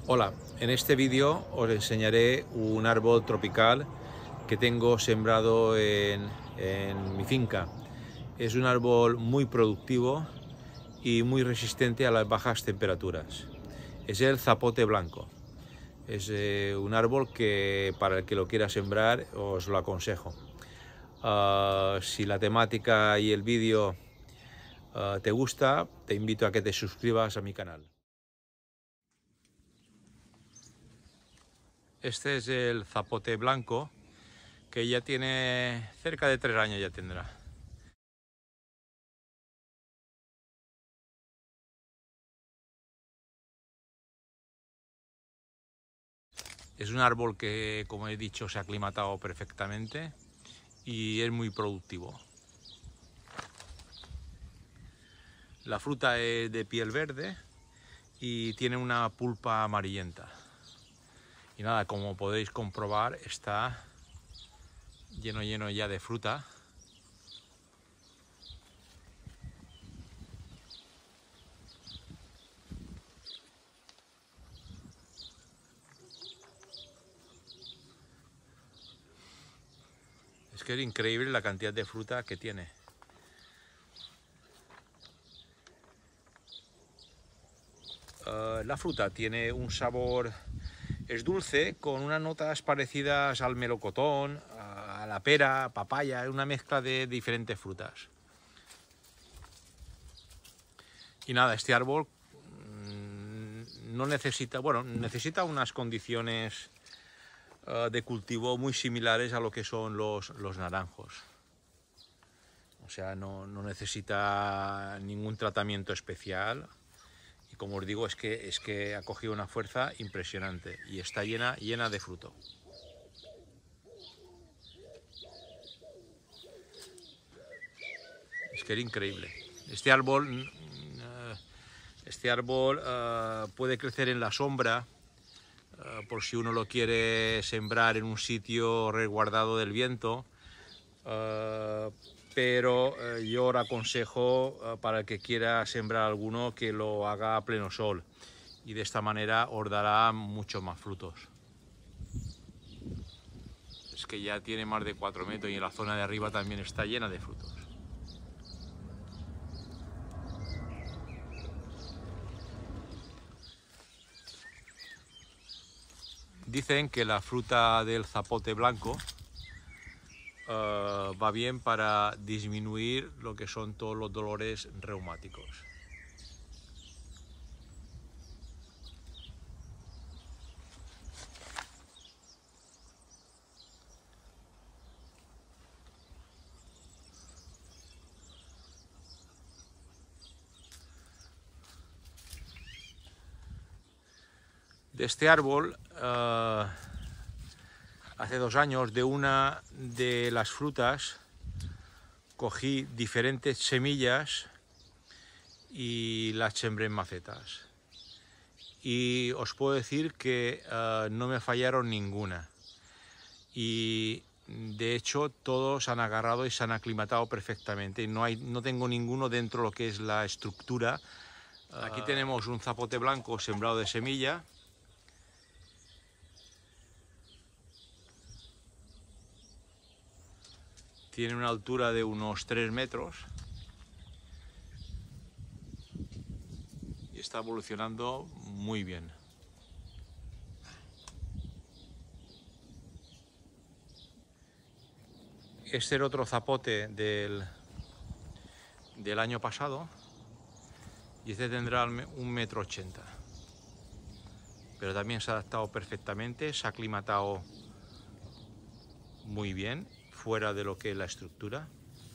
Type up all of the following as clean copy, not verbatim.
Hola, en este vídeo os enseñaré un árbol tropical que tengo sembrado en mi finca. Es un árbol muy productivo y muy resistente a las bajas temperaturas. Es el zapote blanco. Es un árbol que para el que lo quiera sembrar os lo aconsejo. Si la temática y el vídeo te gusta, te invito a que te suscribas a mi canal. Este es el zapote blanco, que ya tiene cerca de 3 años ya tendrá. Es un árbol que, como he dicho, se ha aclimatado perfectamente y es muy productivo. La fruta es de piel verde y tiene una pulpa amarillenta. Y nada, como podéis comprobar, está lleno ya de fruta. Es que es increíble la cantidad de fruta que tiene. La fruta tiene un sabor, es dulce, con unas notas parecidas al melocotón, a la pera, papaya, es una mezcla de diferentes frutas. Y nada, este árbol no necesita, bueno, necesita unas condiciones de cultivo muy similares a lo que son los naranjos. O sea, no necesita ningún tratamiento especial. Y como os digo, es que ha cogido una fuerza impresionante y está llena de fruto. Es que era increíble. Este árbol puede crecer en la sombra, por si uno lo quiere sembrar en un sitio resguardado del viento, pero yo os aconsejo para el que quiera sembrar alguno que lo haga a pleno sol, y de esta manera os dará muchos más frutos. Es que ya tiene más de 4 metros y en la zona de arriba también está llena de frutos. Dicen que la fruta del zapote blanco va bien para disminuir lo que son todos los dolores reumáticos. De este árbol, hace 2 años, de una de las frutas, cogí diferentes semillas y las sembré en macetas. Y os puedo decir que no me fallaron ninguna. Y de hecho todos han agarrado y se han aclimatado perfectamente. No tengo ninguno dentro de lo que es la estructura. Aquí tenemos un zapote blanco sembrado de semilla. Tiene una altura de unos 3 metros. Y está evolucionando muy bien. Este era otro zapote del año pasado. Y este tendrá 1,80 m. Pero también se ha adaptado perfectamente, se ha aclimatado muy bien, fuera de lo que es la estructura.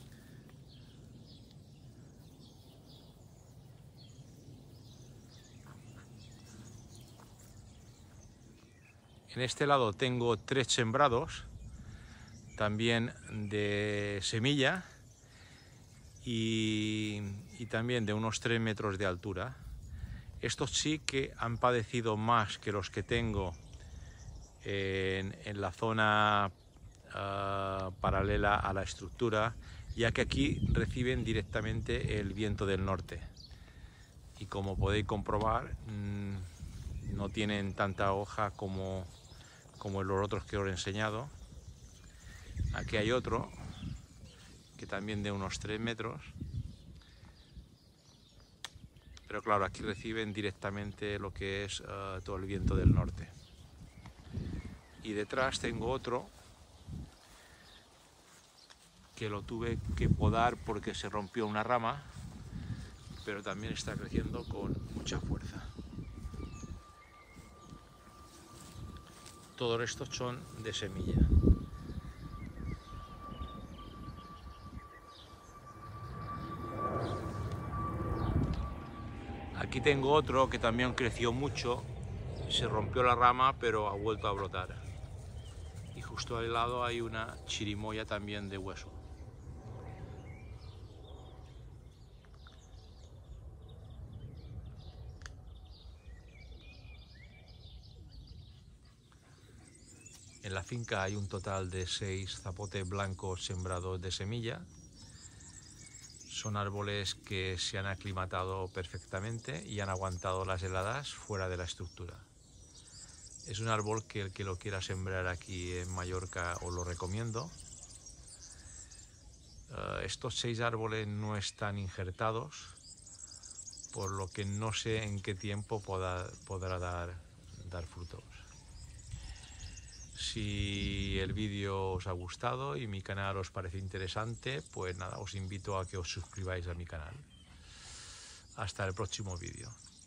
En este lado tengo 3 sembrados, también de semilla y también de unos 3 metros de altura. Estos sí que han padecido más que los que tengo en la zona paralela a la estructura, ya que aquí reciben directamente el viento del norte. Y como podéis comprobar, no tienen tanta hoja como los otros que os he enseñado. Aquí hay otro que también de unos 3 metros, pero claro, aquí reciben directamente lo que es todo el viento del norte. Y detrás tengo otro que lo tuve que podar porque se rompió una rama, pero también está creciendo con mucha fuerza. Todos estos son de semilla. Aquí tengo otro que también creció mucho, se rompió la rama pero ha vuelto a brotar. Y justo al lado hay una chirimoya también de hueso. En la finca hay un total de 6 zapotes blancos sembrados de semilla. Son árboles que se han aclimatado perfectamente y han aguantado las heladas fuera de la estructura. Es un árbol que el que lo quiera sembrar aquí en Mallorca os lo recomiendo. Estos 6 árboles no están injertados, por lo que no sé en qué tiempo podrá dar frutos. Si el vídeo os ha gustado y mi canal os parece interesante, pues nada, os invito a que os suscribáis a mi canal. Hasta el próximo vídeo.